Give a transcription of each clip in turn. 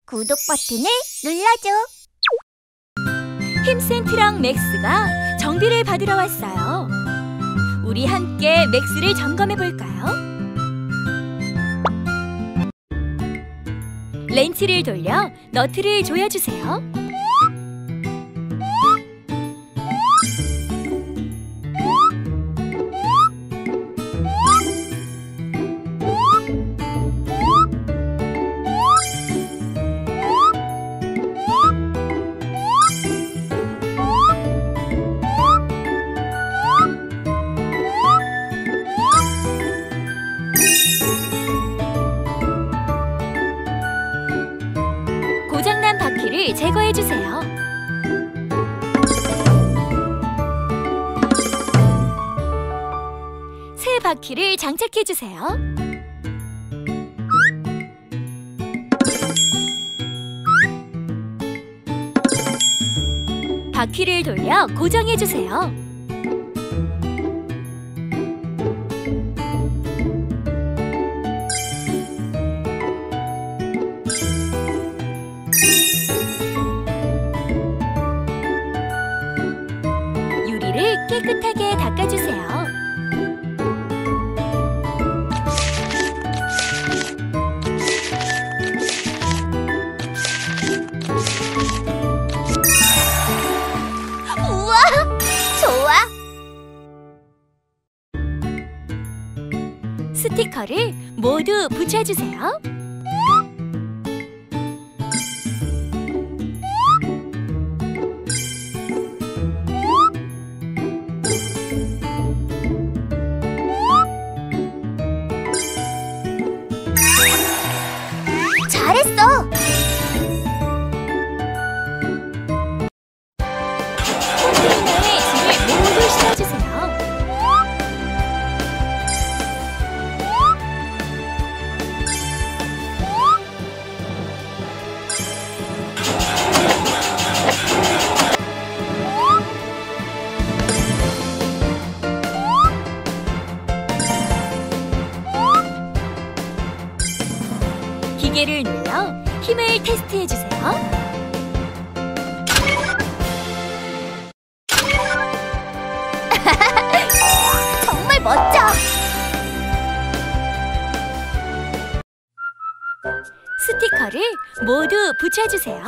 구독 버튼을 눌러줘. 힘센 트럭 맥스가 정비를 받으러 왔어요. 우리 함께 맥스를 점검해 볼까요? 렌치를 돌려 너트를 조여주세요. 고장난 바퀴를 제거해주세요. 새 바퀴를 장착해주세요. 바퀴를 돌려 고정해주세요. 유리를 깨끗하게 닦아주세요. 우와, 좋아. 스티커를 모두 붙여주세요. 잘했어. 홈트레이너의 짐을 모두 실어주세요. 기계를 눌러 힘을 테스트해주세요. 정말 멋져. 스티커를 모두 붙여주세요.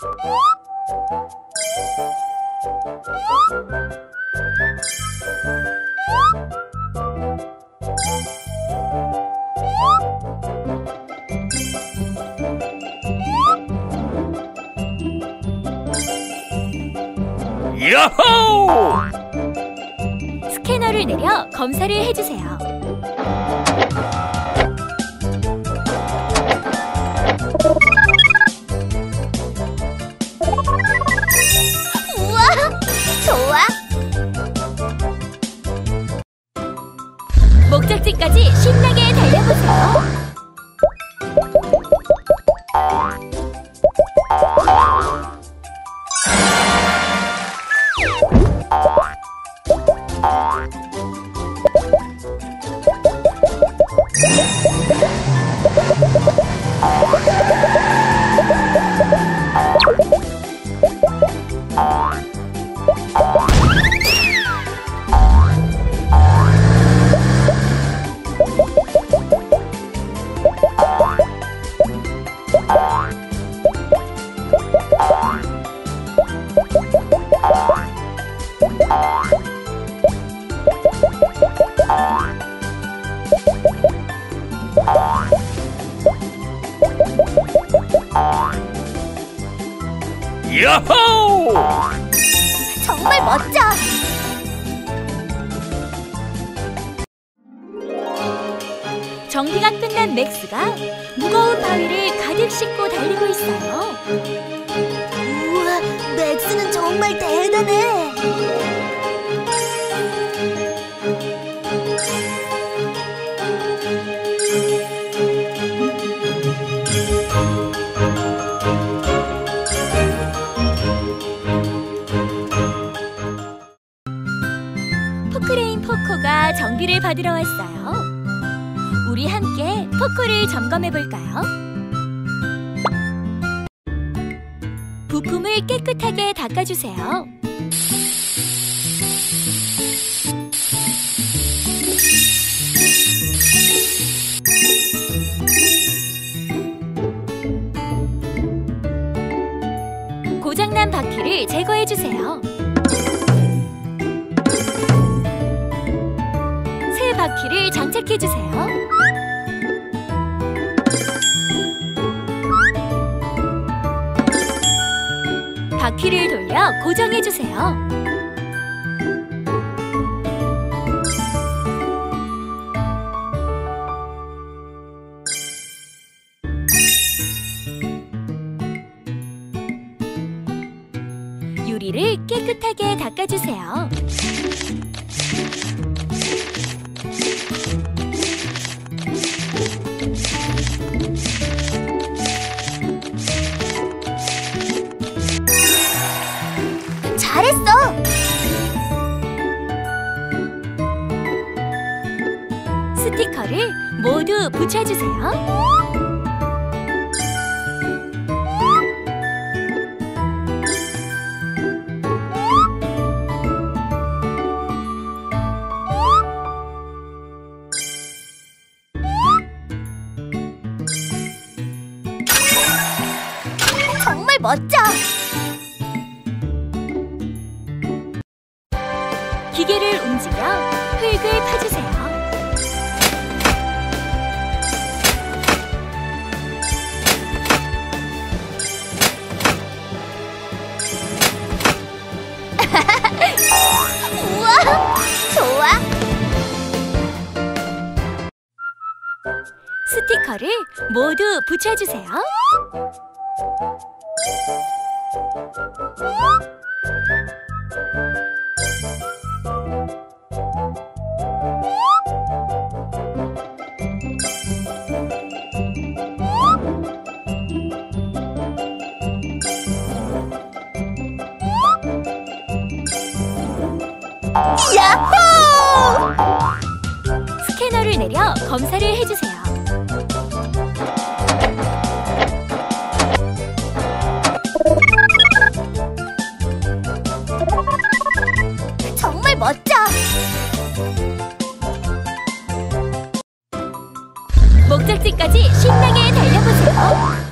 야호! 스캐너를 내려 검사를 해주세요. 우와, 좋아. 목적지까지 신나게 달려보세요. 야호! 정말 멋져. 정비가 끝난 맥스가 무거운 바위를 가득 싣고 달리고 있어요. 우와, 맥스는 정말 대단해. 포크레인 포코가 정비를 받으러 왔어요. 우리 함께 포코를 점검해 볼까요? 부품을 깨끗하게 닦아주세요. 고장난 바퀴를 제거해주세요. 새 바퀴를 장착해주세요. 바퀴를 돌려 고정해주세요. 유리를 깨끗하게 닦아주세요. 잘했어. 스티커를 모두 붙여주세요. 정말 멋져. 기계를 움직여 흙을 파주세요. 우와, 좋아. 스티커를 모두 붙여주세요. 야호! 스캐너를 내려 검사를 해주세요. 정말 멋져. 목적지까지 신나게 달려보세요.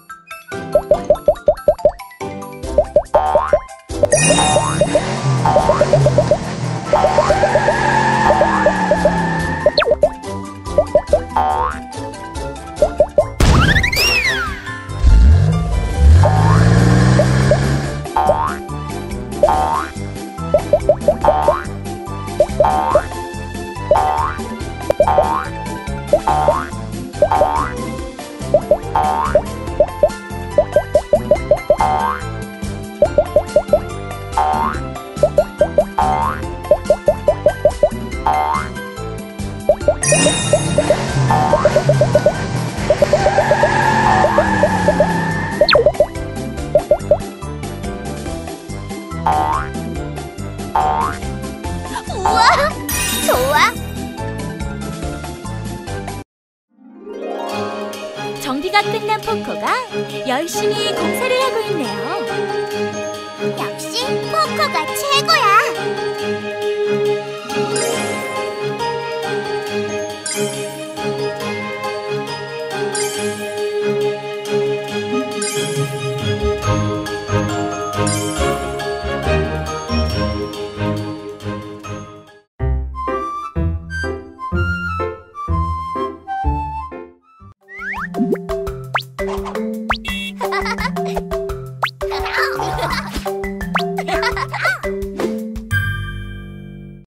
우와, 좋아. 정비가 끝난 포코가 열심히 공사를 하고 있네요. 역시 포코가 최고야.